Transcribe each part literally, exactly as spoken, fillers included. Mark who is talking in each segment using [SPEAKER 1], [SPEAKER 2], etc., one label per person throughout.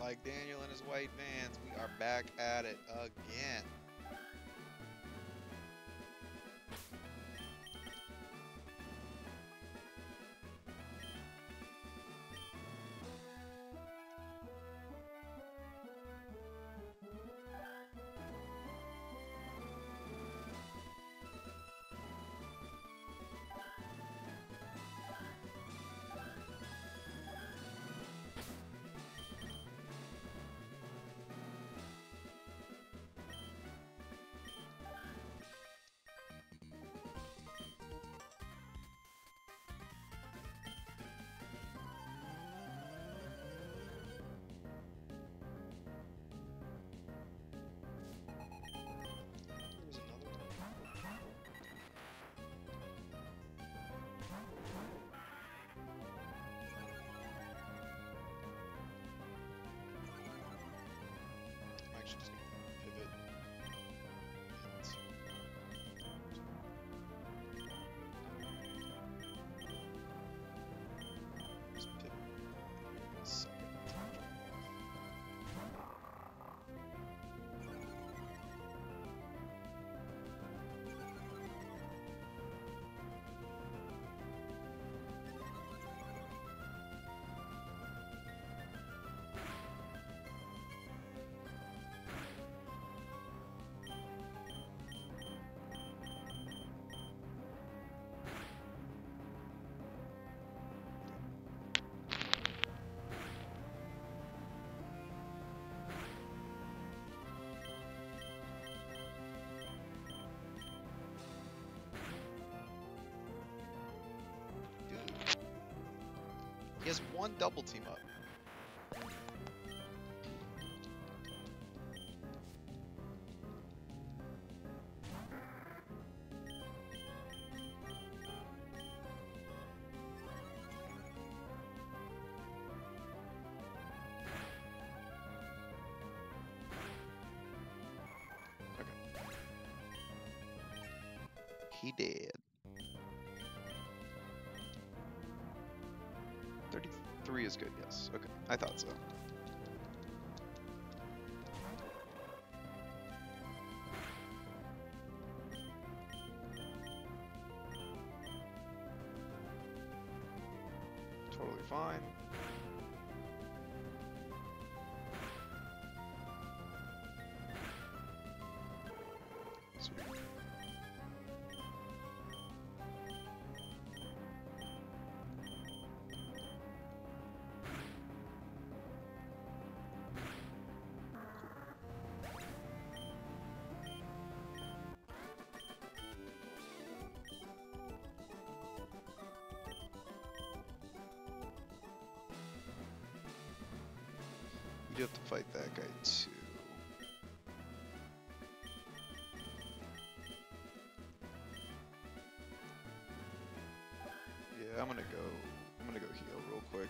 [SPEAKER 1] like Daniel and his white vans. We are back at it again. He has one double team up. Okay. He did. thirty-three is good, yes. Okay, I thought so. Totally fine. Sweet. You have to fight that guy too. Yeah, I'm gonna go. I'm gonna go heal real quick.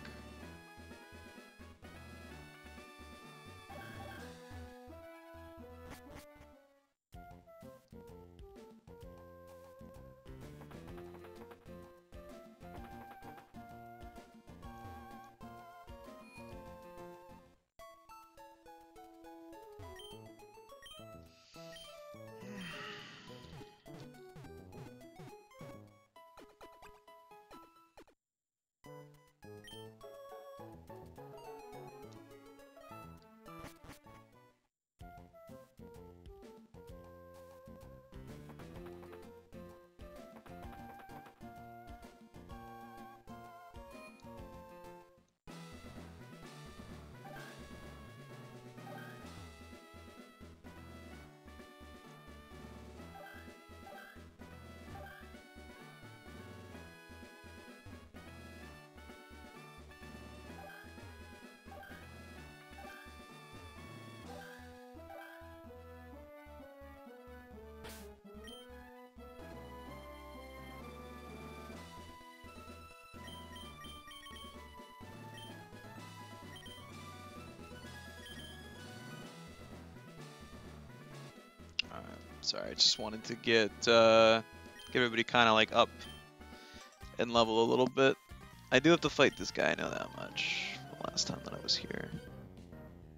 [SPEAKER 1] Sorry, I just wanted to get uh, get everybody kind of like up and level a little bit. I do have to fight this guy, I know that much. The last time that I was here.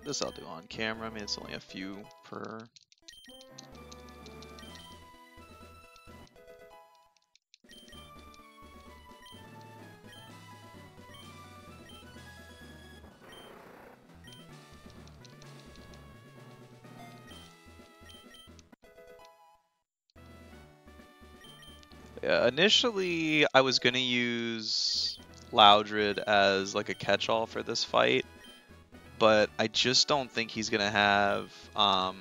[SPEAKER 1] This I'll do on camera. I mean, it's only a few per. Yeah, initially I was gonna use Loudred as like a catch-all for this fight, but I just don't think he's gonna have. Um,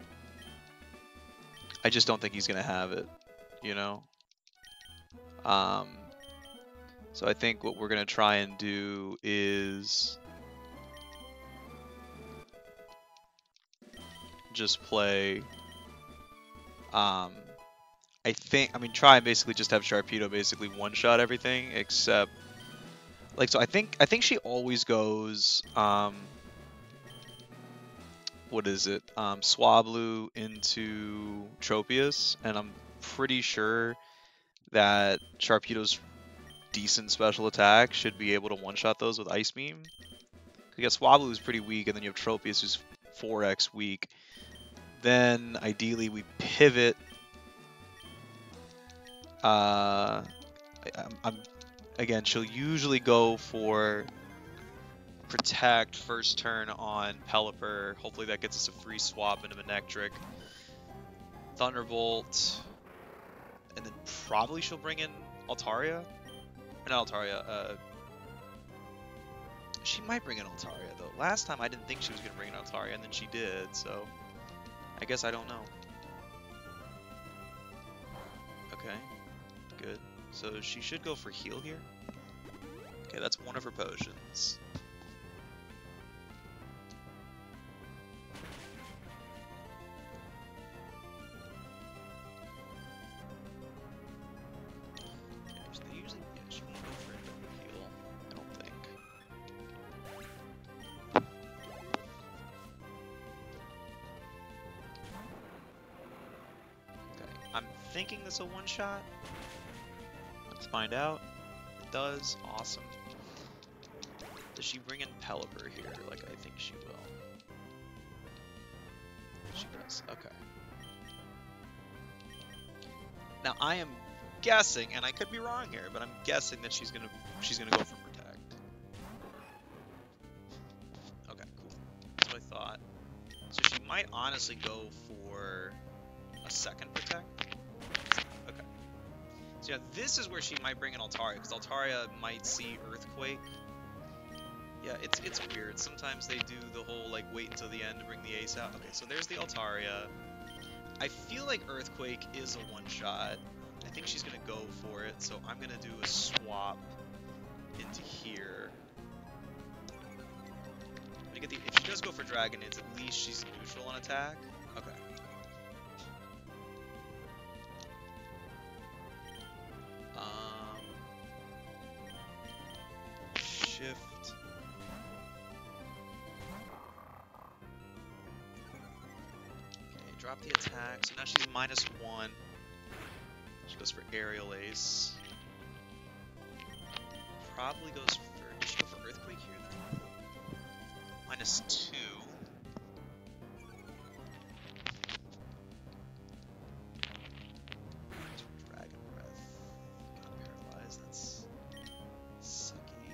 [SPEAKER 1] I just don't think he's gonna have it, you know. Um, so I think what we're gonna try and do is just play. Um, I think, I mean, try and basically just have Sharpedo basically one-shot everything, except, like, so I think, I think she always goes, um, what is it, um, Swablu into Tropius, and I'm pretty sure that Sharpedo's decent special attack should be able to one-shot those with Ice Beam. Because Swablu is pretty weak, and then you have Tropius who's four X weak. Then, ideally, we pivot. Uh, I'm, I'm again. She'll usually go for Protect first turn on Pelipper. Hopefully that gets us a free swap into Manectric. Thunderbolt, and then probably she'll bring in Altaria. Or not Altaria. Uh, she might bring in Altaria though. Last time I didn't think she was gonna bring in Altaria, and then she did. So I guess I don't know. Okay. Good. So she should go for heal here. Okay, that's one of her potions. Okay, so they usually, yeah, she won't go for a double heal, I don't think. Okay, I'm thinking this is a one shot. Let's find out. It does. Awesome. Does she bring in Pelipper here like I think she will? She does. Okay. Now I am guessing, and I could be wrong here, but I'm guessing that she's gonna she's gonna go for Protect. Okay, cool. That's what I thought. So she might honestly go for a second Protect. Okay. So yeah, this is where she might bring in Altaria, because Altaria might see Earthquake. Yeah, it's it's weird. Sometimes they do the whole, like, wait until the end to bring the ace out. Okay, so there's the Altaria. I feel like Earthquake is a one-shot. I think she's going to go for it, so I'm going to do a swap into here. I'm gonna get the, if she does go for Dragon, it's at least she's neutral on attack. Okay. Um, shift. Drop the attack, so now she's minus one. She goes for Aerial Ace. Probably goes for, does she go for Earthquake here then? Minus two. Dragon Breath. Got paralyzed, that's sucky.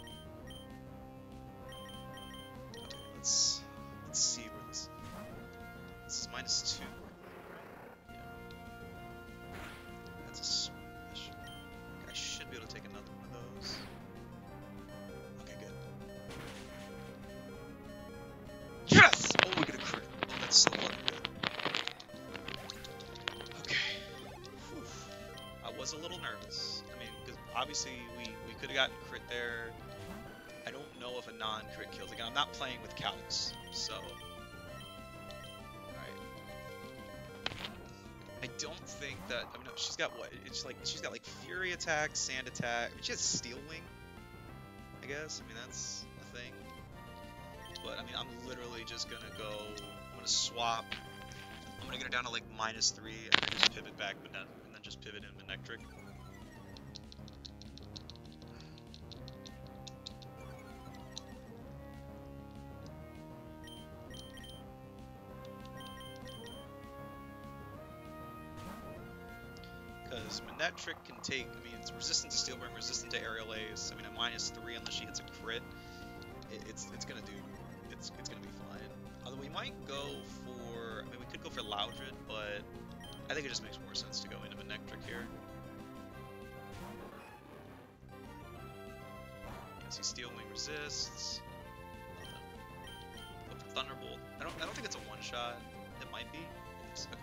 [SPEAKER 1] Okay, let's, let's see where this, this is minus two. I should be able to take another one of those. Okay, good. Yes! Oh, we get a crit. Oh, that's so fucking good. Okay. Whew. I was a little nervous. I mean, because obviously we, we could have gotten crit there. I don't know if a non-crit kills. Again, I'm not playing with calcs, so... I don't think that, I mean, no, she's got what, it's like, she's got like Fury attack, Sand attack, I mean, she has Steel Wing, I guess, I mean, that's a thing, but, I mean, I'm literally just gonna go, I'm gonna swap, I'm gonna get her down to like minus three, and then just pivot back, but then, and then just pivot into Manectric. this. I mean, that trick can take, I mean, it's resistant to Steel Ring, resistant to Aerial Ace. I mean, a minus three unless she hits a crit. It, it's it's gonna do, it's it's gonna be fine. Although we might go for, I mean, we could go for Loudred, but I think it just makes more sense to go into Manectric here. Yeah, see, Steel Wing resists. Go for Thunderbolt. I don't I don't think it's a one shot. It might be. It's, okay.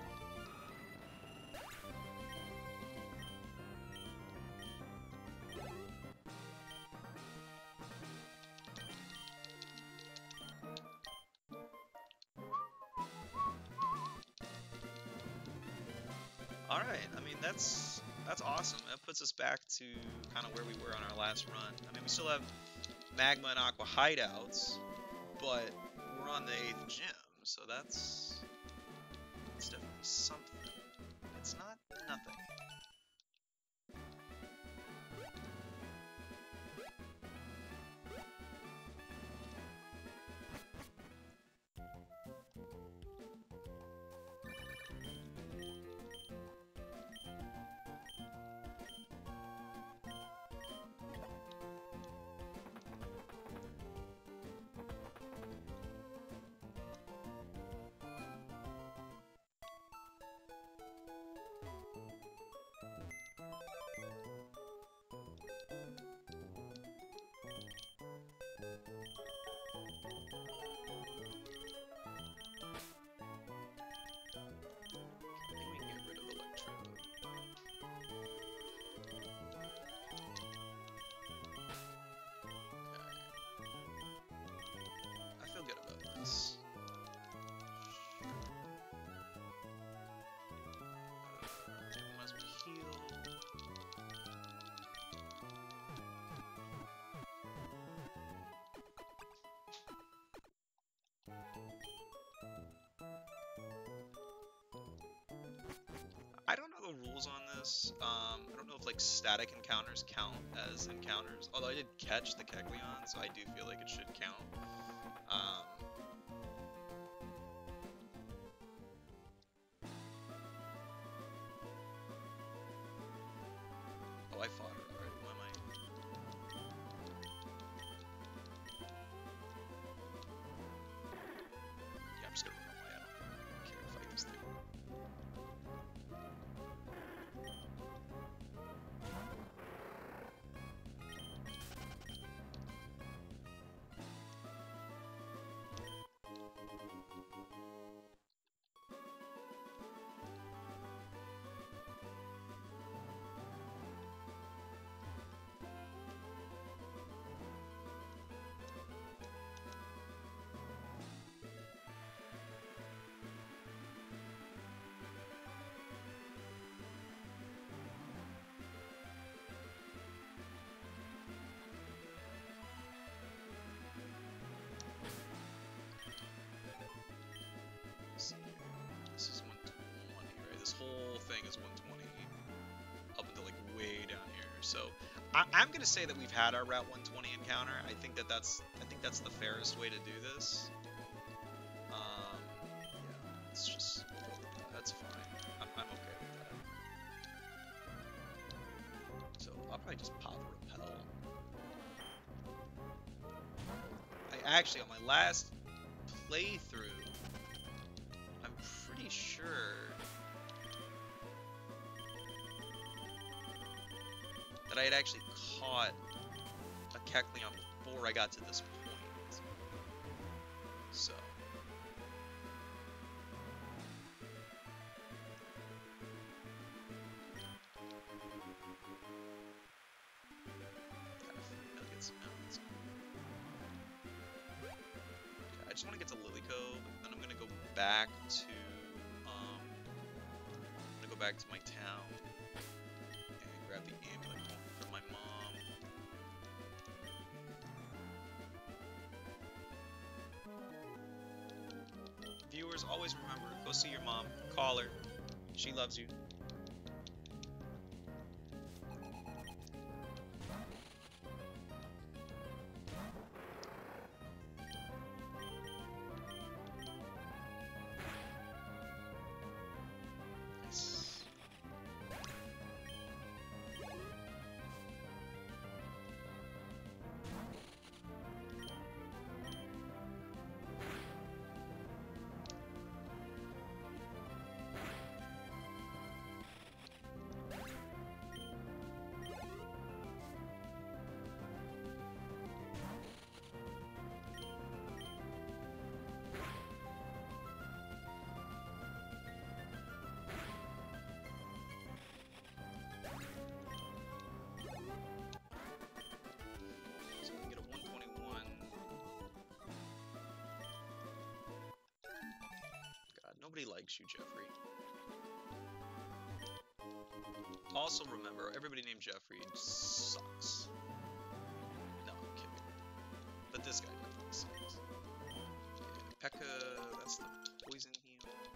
[SPEAKER 1] Alright, I mean, that's that's awesome. That puts us back to kind of where we were on our last run. I mean, we still have Magma and Aqua hideouts, but we're on the eighth gym, so that's, that's definitely something. It's not nothing. I don't know the rules on this. Um, I don't know if like static encounters count as encounters. Although I did catch the Kecleon, so I do feel like it should count. Um, oh, I fought her already. Why am I? Yeah, I'm just gonna run away. I don't care to fight this thing. This is one twenty, right? This whole thing is one twenty up until like way down here. So I I'm gonna say that we've had our Route one twenty encounter. I think that that's I think that's the fairest way to do this. Um, yeah, it's just that's fine. I'm I'm okay with that. So I'll probably just pop Repel. I actually on my last playthrough. Pretty sure that I had actually caught a Kecleon before I got to this point. So okay, I just want to get to Lilycove, and then I'm gonna go back to back to my town and grab the amulet for my mom. Viewers, always remember, go see your mom, call her, she loves you. likes you, Jeffrey. Also remember, everybody named Jeffrey sucks. No, I'm kidding. But this guy definitely sucks. Yeah, P.E.K.K.A, that's the poison heal.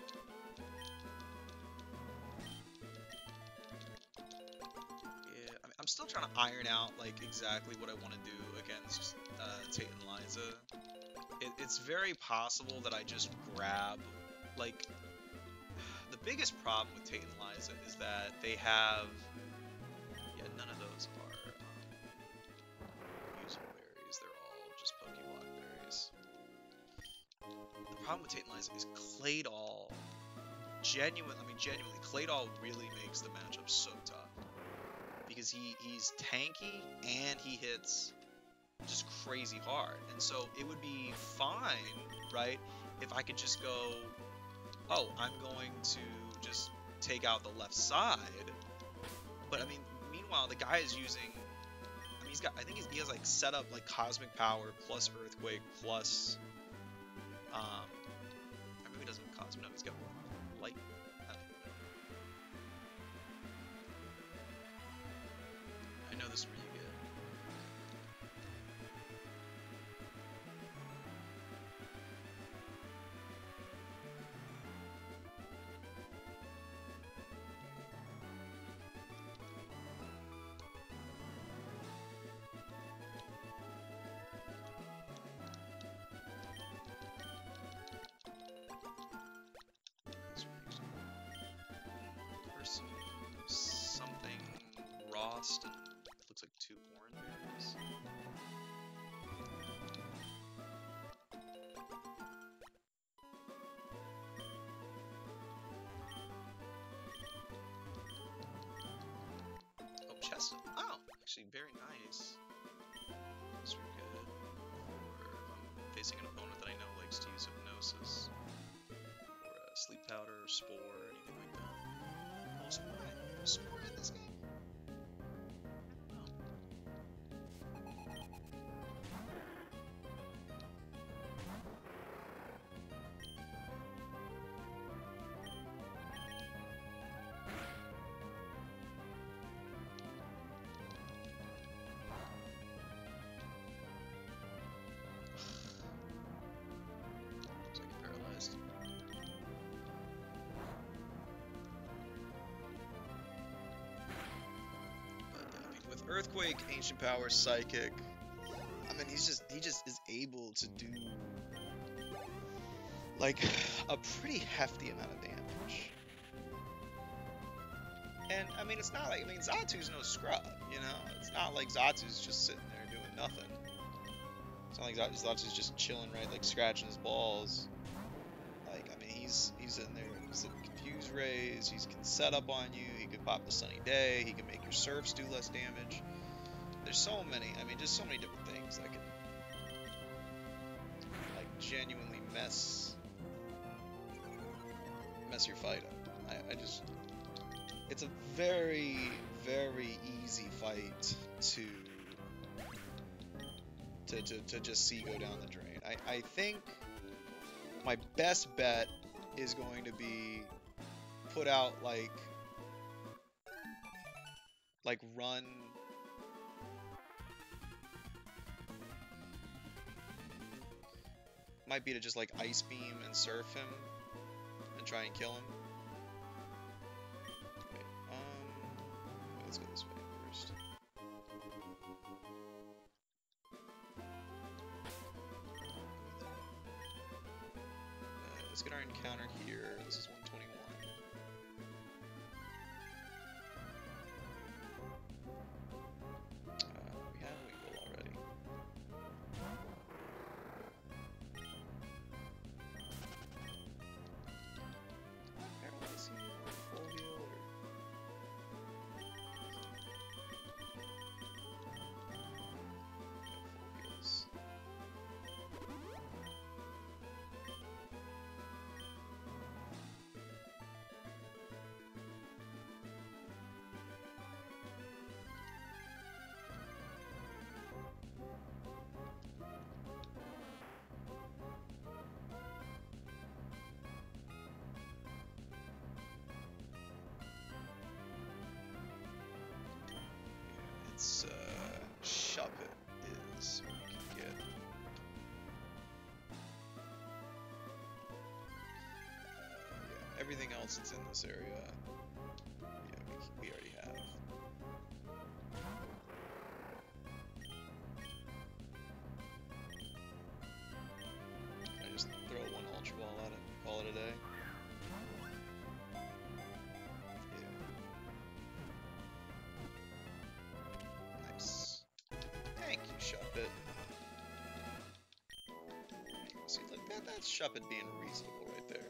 [SPEAKER 1] Yeah, I mean, I'm still trying to iron out, like, exactly what I want to do against uh, Tate and Liza. It, it's very possible that I just grab, like, the biggest problem with Tate and Liza is that they have, yeah, none of those are um, usable berries. They're all just Pokeblock berries. The problem with Tate and Liza is Claydol, genuine, I mean, genuinely, Claydol really makes the matchup so tough. Because he, he's tanky and he hits just crazy hard. And so it would be fine, right, if I could just go, oh, I'm going to just take out the left side. But I mean, meanwhile, the guy is using, I mean, he's got, I think he's, he has like set up like Cosmic Power plus Earthquake plus, um, or maybe he doesn't have Cosmic, no, he's got Light. I don't know. I know this is really good. Something Rost and it looks like two orange berries. Oh, chest. Oh, actually very nice. That's really good. Or if I'm facing an opponent that I know likes to use hypnosis. Or a sleep powder or spore or anything like that. Oh, spore. Spore in this game? So I get paralyzed. Earthquake, Ancient Power, Psychic. I mean, he's just he just is able to do like a pretty hefty amount of damage. And I mean, it's not like I mean Zatu's no scrub, you know. It's not like Zatu's just sitting there doing nothing. It's not like Zatu's just chilling, right, like scratching his balls. Like I mean, he's he's in there. He's in Confuse Rays. He can set up on you. He can pop the Sunny Day. He can make your Surfs do less damage. There's so many. I mean, just so many different things that can like genuinely mess mess your fight up. I, I just it's a very very easy fight to to to, to just see go down the drain. I I think my best bet is going to be put out like like run might be to just like Ice Beam and Surf him and try and kill him. Wait, um wait, let's go this way first. Uh, let's get our encounter here. This is one twenty-one. else that's in this area. Yeah, we, we already have. I just throw one Ultra Ball at it, call it a day. Yeah. Nice. Thank you, Shuppet. See, like that, that's Shuppet being reasonable right there.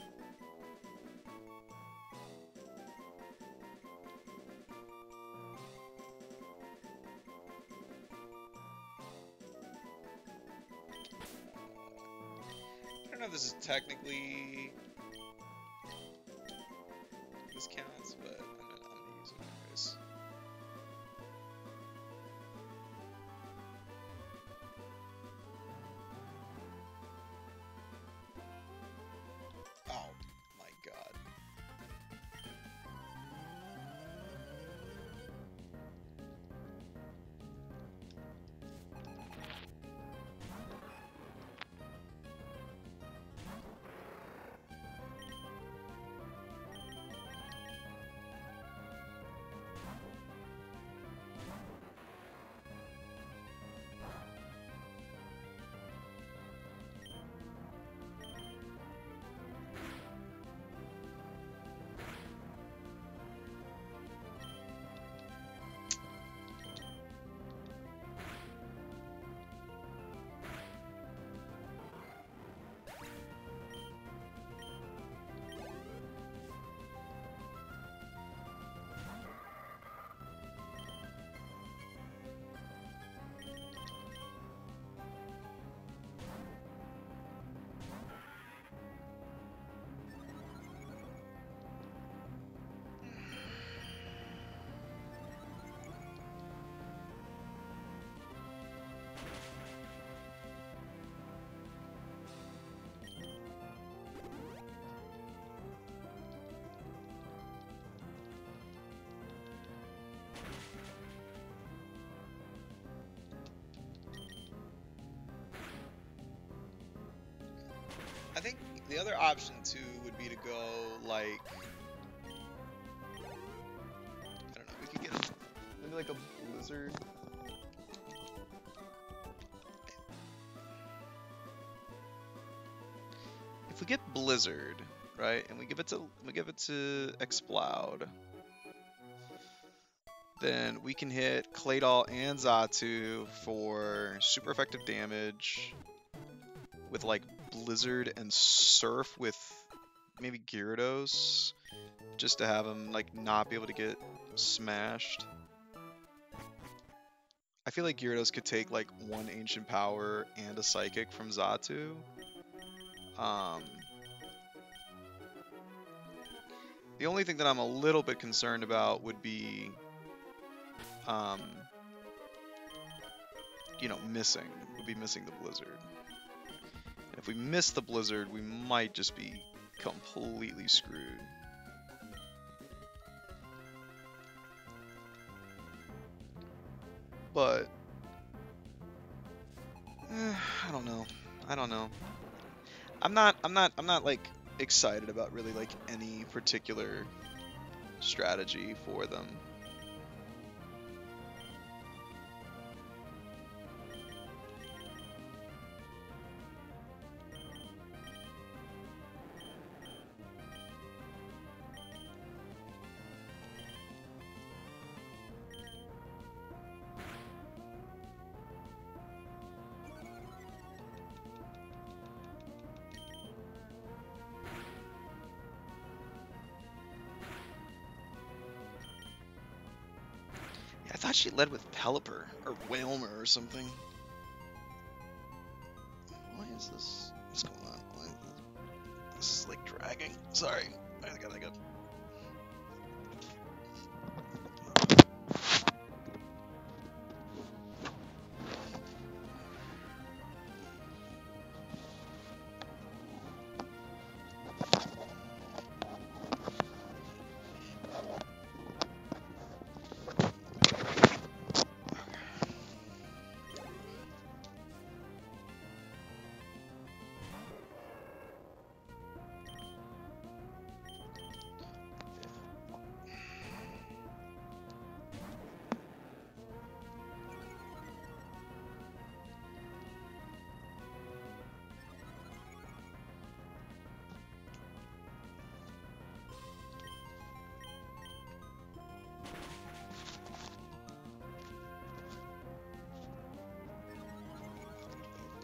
[SPEAKER 1] I don't know if this is technically this counts, but I'm gonna, I'm gonna use it anyways. Oh my god. I think the other option too would be to go like, I don't know, we could get maybe like a blizzard. If we get blizzard, right, and we give it to we give it to Exploud, then we can hit Claydol and Xatu for super effective damage with like Blizzard and Surf with maybe Gyarados, just to have him like not be able to get smashed. I feel like Gyarados could take like one Ancient Power and a Psychic from Xatu. Um, the only thing that I'm a little bit concerned about would be, um, you know, missing, would be missing the Blizzard. If we miss the Blizzard, we might just be completely screwed. But eh, I don't know. I don't know. I'm not. I'm not. I'm not like excited about really like any particular strategy for them. I thought she led with Pelipper or Whalmer or something. Why is this? What's going on? Why is this? This is like dragging. Sorry. I got. I got.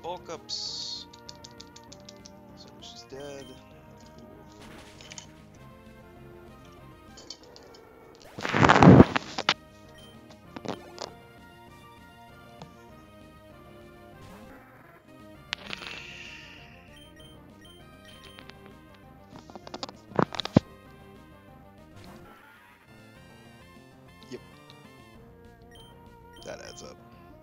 [SPEAKER 2] bulk ups. So she's dead. Yep. That adds up.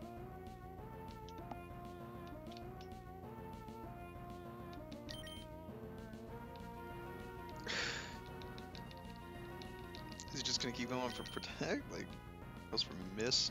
[SPEAKER 2] Is he just gonna keep going for protect? Like, goes for mist?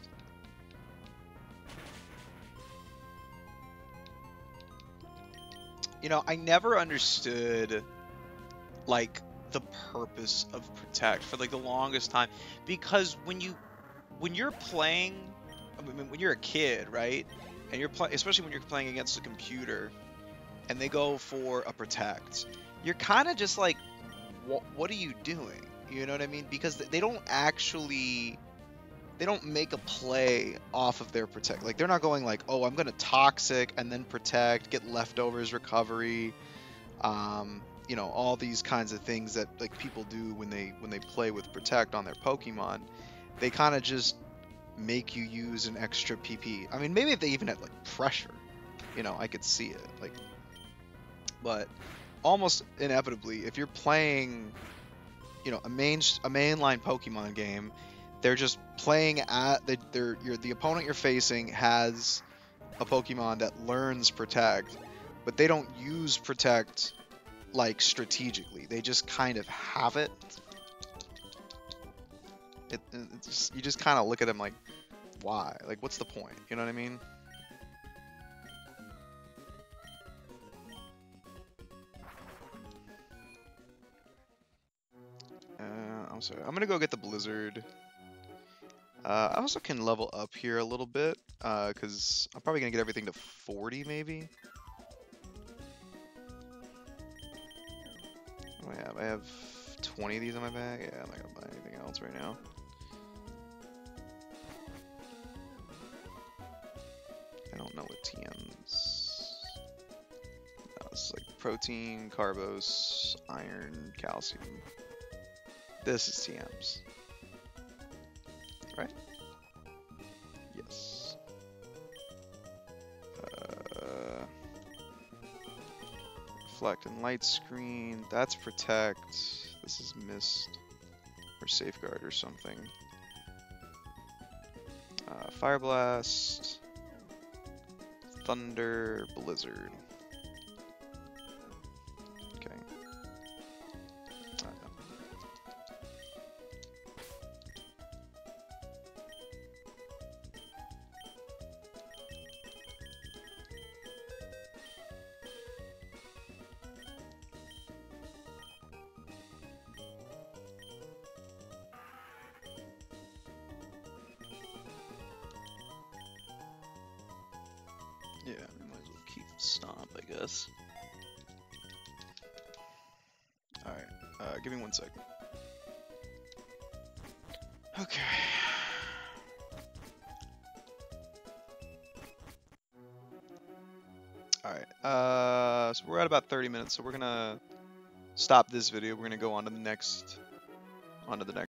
[SPEAKER 2] You know, I never understood, like, the purpose of protect for, like, the longest time. Because when you, when you're playing, I mean, when you're a kid, right? And you're playing, especially when you're playing against a computer, and they go for a protect, you're kind of just like, what, what are you doing? You know what I mean? Because they don't actually, they don't make a play off of their protect. Like, they're not going like, oh, I'm gonna toxic and then protect, get leftovers recovery, um, you know, all these kinds of things that like people do when they when they play with protect on their Pokemon. They kind of just make you use an extra P P. I mean, maybe if they even had like pressure, you know, I could see it. Like, but almost inevitably, if you're playing, you know, a main a mainline Pokemon game, they're just playing at the they're you're, the opponent you're facing has a Pokemon that learns protect, but they don't use protect like strategically. They just kind of have it. It, it just, you just kind of look at them like, why? Like, what's the point? You know what I mean? Uh, I'm sorry. I'm gonna go get the Blizzard. Uh, I also can level up here a little bit, uh, because I'm probably gonna get everything to forty, maybe. What do I have? I have twenty of these in my bag. Yeah, I'm not gonna buy anything else right now. I don't know what T Ms. No, it's like protein, carbos, iron, calcium. This is T Ms. Right? Yes. Uh, reflect and light screen. That's protect. This is mist or safeguard or something. Uh, fire blast. Thunder, blizzard. Okay. Uh, Yeah, we might as well keep Stomp, I guess. Alright, uh, give me one sec. Okay. Alright, uh, so we're at about thirty minutes, so we're gonna stop this video. We're gonna go on to the next, on to the next.